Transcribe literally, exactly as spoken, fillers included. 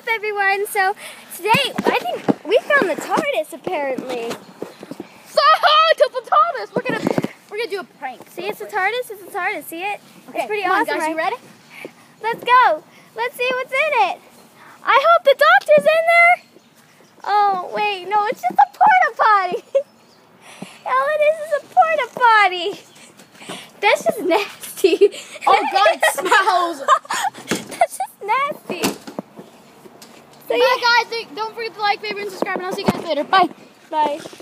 up, everyone? So today, I think we found the TARDIS apparently. So double TARDIS. We're gonna we're gonna do a prank. See, it's a TARDIS. It's a TARDIS. See it? Okay, It's pretty come awesome. on, guys. Right? You ready? Let's go. Let's see what's in it. I hope the doctor's in there. Oh wait, no, it's just a porta potty. All it is is a porta potty. That's just nasty. Oh God, it smells. That's just nasty. So Bye, yeah, guys. Don't forget to like, favorite, and subscribe, and I'll see you guys later. Bye. bye.